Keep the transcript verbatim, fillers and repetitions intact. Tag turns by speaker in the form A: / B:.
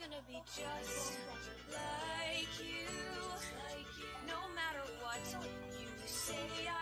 A: gonna be just like you. No matter what you say, I